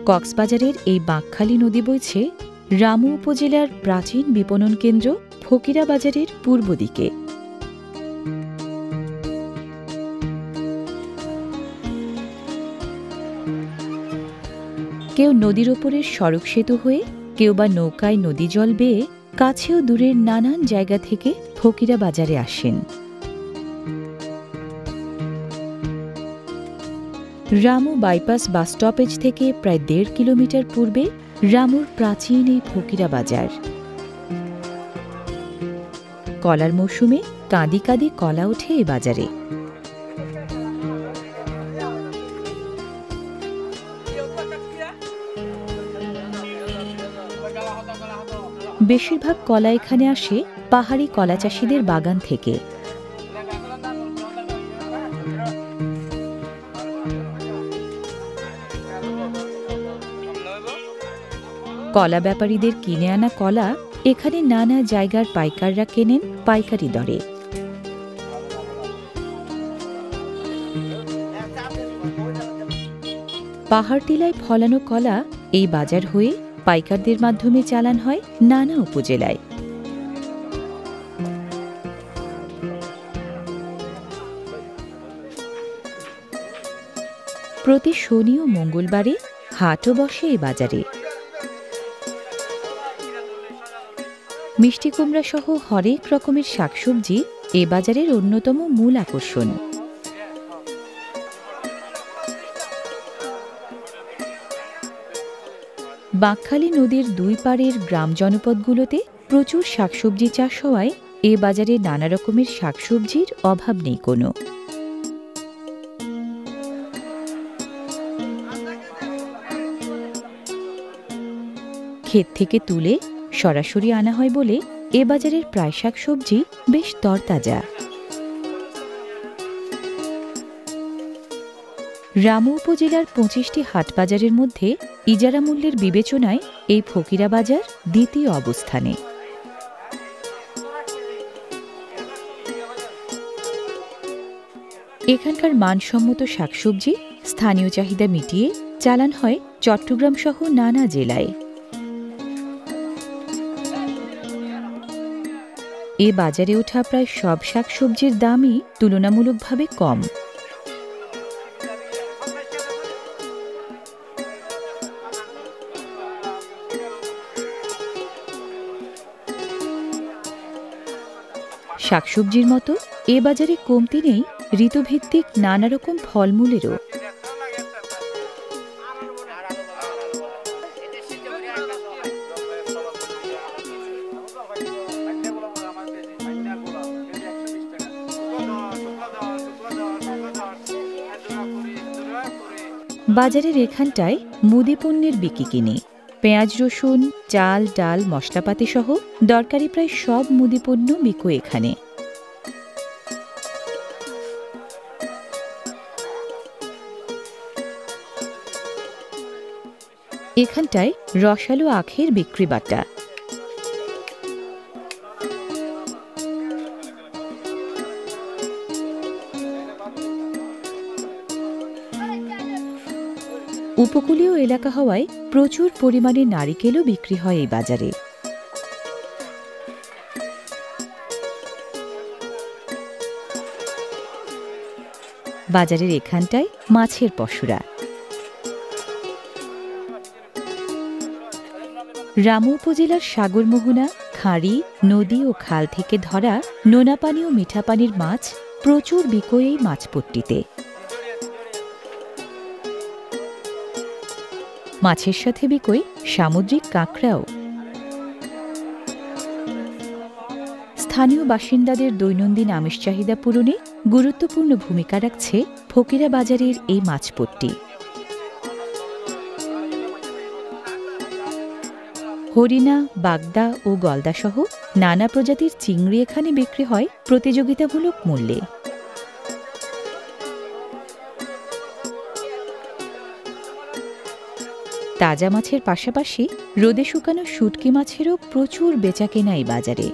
কক্সবাজারের এই বাঁকখালী নদী বইছে রামু উপজেলার প্রাচীন বিপণন কেন্দ্র ফকিরা বাজারের পূর্ব দিকে। কেউ নদীর ওপরের সড়ক সেতু হয়ে, কেউ বা নৌকায় নদী জল বেয়ে কাছেও দূরের নানান জায়গা থেকে ফকিরা বাজারে আসেন। রামু বাইপাস বাস স্টপেজ থেকে প্রায় ১.৫ কিলোমিটার পূর্বে রামুর প্রাচীন এই ফকিরা বাজার। কলার মৌসুমে কাঁদি কাঁদি কলা ওঠে এ বাজারে। বেশিরভাগ কলা এখানে আসে পাহাড়ি কলা চাষিদের বাগান থেকে। কলা ব্যাপারীদের কিনে আনা কলা এখানে নানা জায়গার পাইকাররা কেনেন পাইকারি দরে। পাহাড় টিলায় ফলানো কলা এই বাজার হয়ে পাইকারদের মাধ্যমে চালান হয় নানা উপজেলায়। প্রতি শনি ও মঙ্গলবারে হাটও বসে এ বাজারে। মিষ্টি কুমড়া সহ হরেক রকমের শাকসবজি এ বাজারের অন্যতম মূল আকর্ষণ। বাঁকখালী নদীর দুই পাড়ের গ্রাম জনপদগুলোতে প্রচুর শাকসবজি চাষ হওয়ায় এ বাজারে নানা রকমের শাকসবজির অভাব নেই কোনো। ক্ষেত থেকে তুলে সরাসরি আনা হয় বলে এ বাজারের প্রায় শাকসবজি বেশ তরতাজা। রামু উপজেলার ২৫টি হাটবাজারের মধ্যে ইজারা মূল্যের বিবেচনায় এই ফকিরা বাজার দ্বিতীয় অবস্থানে। এখানকার মানসম্মত শাকসবজি স্থানীয় চাহিদা মিটিয়ে চালান হয় চট্টগ্রাম সহ নানা জেলায়। এ বাজারে ওঠা প্রায় সব শাকসবজির দামই তুলনামূলকভাবে কম। শাকসবজির মতো এ বাজারে কমতি নেই ঋতুভিত্তিক নানা রকম ফলমূলেরও। বাজারের এখানটায় মুদি পণ্যের বিক্রি কিনে পেঁয়াজ, রসুন, চাল, ডাল, মশলাপাতি সহ দরকারি প্রায় সব মুদি পণ্য বিকো এখানে। এখানটায় রসালো আখের বিক্রি বাটা। উপকূলীয় এলাকা হওয়ায় প্রচুর পরিমাণে নারিকেলও বিক্রি হয় এই বাজারে। বাজারের এখানটায় মাছের পসরা। রামু উপজেলার সাগরমোহনা, খাঁড়ি, নদী ও খাল থেকে ধরা নোনা পানি ও মিঠা পানির মাছ প্রচুর বিকোয় এই মাছপট্টিতে। মাছের সাথে বিকোয় সামুদ্রিক কাঁকড়াও। স্থানীয় বাসিন্দাদের দৈনন্দিন আমিষ চাহিদা পূরণে গুরুত্বপূর্ণ ভূমিকা রাখছে ফকিরা বাজারের এই মাছপট্টি। হরিণা, বাগদা ও গলদা সহ নানা প্রজাতির চিংড়ি এখানে বিক্রি হয় প্রতিযোগিতামূলক মূল্যে। তাজা মাছের পাশাপাশি রোদে শুকানো শুটকি মাছেরও প্রচুর বেচাকেনা এই বাজারে।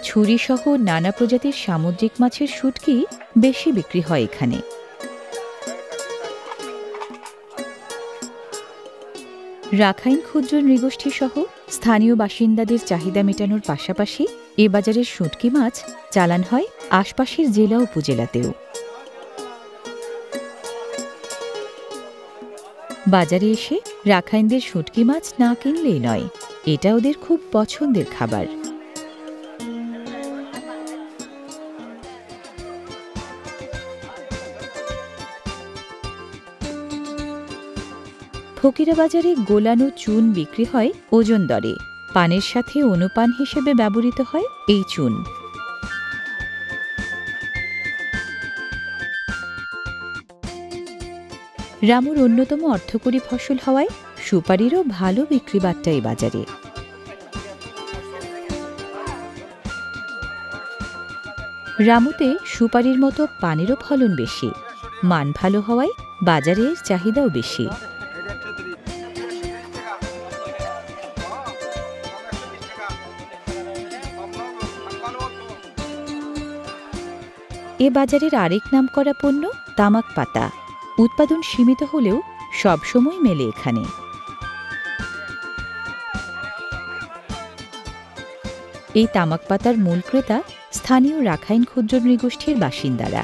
ছুরিসহ নানা প্রজাতির সামুদ্রিক মাছের শুটকি বেশি বিক্রি হয় এখানে। রাখাইন ক্ষুদ্র নৃগোষ্ঠী সহ স্থানীয় বাসিন্দাদের চাহিদা মেটানোর পাশাপাশি এ বাজারের শুটকি মাছ চালান হয় আশপাশের জেলা উপজেলাতেও। বাজারে এসে রাখাইনদের শুটকি মাছ না কিনলেই নয়, এটা ওদের খুব পছন্দের খাবার। ফকিরা বাজারে গোলানো চুন বিক্রি হয় ওজন দরে। পানের সাথে অনুপান হিসেবে ব্যবহৃত হয় এই চুন। রামুর অন্যতম অর্থকরী ফসল হওয়ায় সুপারিরও ভালো বিক্রি বাট্টা এই বাজারে। রামুতে সুপারির মতো পানেরও ফলন বেশি, মান ভালো হওয়ায় বাজারে চাহিদাও বেশি। এ বাজারের আরেক নামকরা পণ্য তামাক পাতা। উৎপাদন সীমিত হলেও সবসময় মেলে এখানে। এই তামাক পাতার মূল ক্রেতা স্থানীয় রাখাইন ক্ষুদ্র নৃগোষ্ঠীর বাসিন্দারা।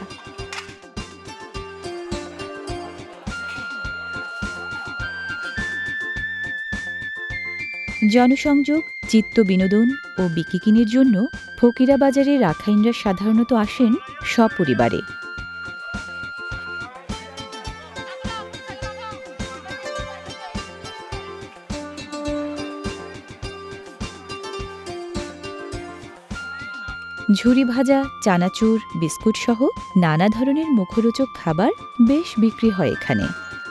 জনসংযোগ, চিত্ত বিনোদন ও বিকিকিনির জন্য ফকিরা বাজারে রাখাইনরা সাধারণত আসেন সপরিবারে। ঝুরি ভাজা, চানাচুর, বিস্কুট সহ নানা ধরনের মুখরোচক খাবার বেশ বিক্রি হয় এখানে।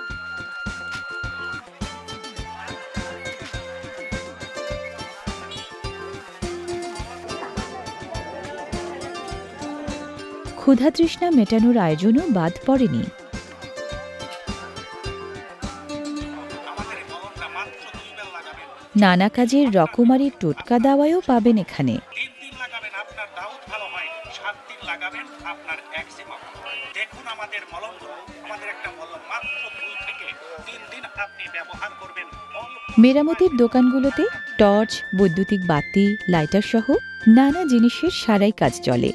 ক্ষুধাতৃষ্ণা মেটানোর আয়োজনও বাদ পড়েনি। নানা কাজের রকমারি টোটকা দাওয়ায়ও পাবেন এখানে। মেরামতির দোকানগুলোতে টর্চ, বৈদ্যুতিক বাতি, লাইটার সহ নানা জিনিসের সারাই কাজ চলে।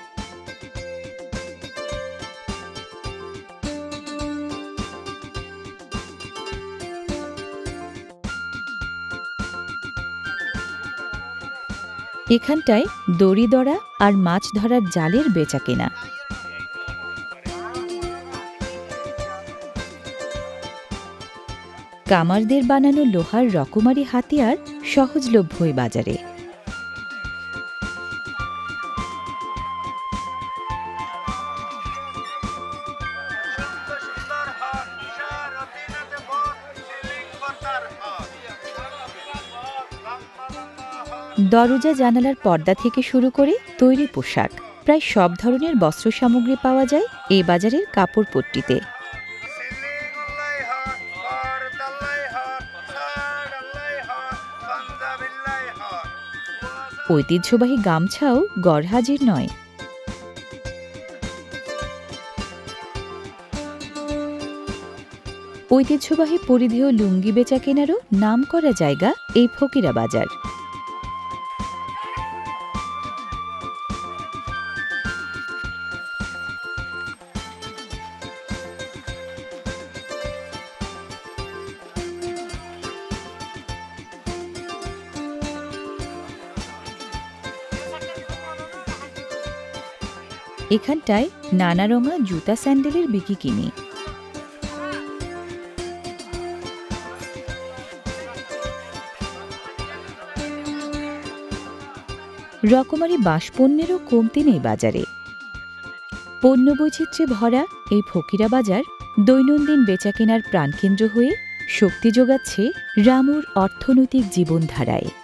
এখানটায় দড়ি দড়া আর মাছ ধরার জালের বেচাকেনা। কামারদের বানানো লোহার রকমারি হাতিয়ার সহজলভ্য এই বাজারে। দরজা জানালার পর্দা থেকে শুরু করে তৈরি পোশাক, প্রায় সব ধরনের বস্ত্র সামগ্রী পাওয়া যায় এই বাজারের কাপড়পট্টিতে। ঐতিহ্যবাহী গামছাও গড়হাজির নয়। ঐতিহ্যবাহী পরিধেয় লুঙ্গি বেচা কেনারও নাম করা জায়গা এই ফকিরা বাজার। এখানটায় নানা রঙা জুতা স্যান্ডেলের বিকিকিনি। রকমারি বাঁশপণ্যেরও কমতি নেই বাজারে। পণ্য বৈচিত্র্যে ভরা এই ফকিরা বাজার দৈনন্দিন বেচাকেনার প্রাণকেন্দ্র হয়ে শক্তি যোগাচ্ছে রামুর অর্থনৈতিক জীবনধারায়।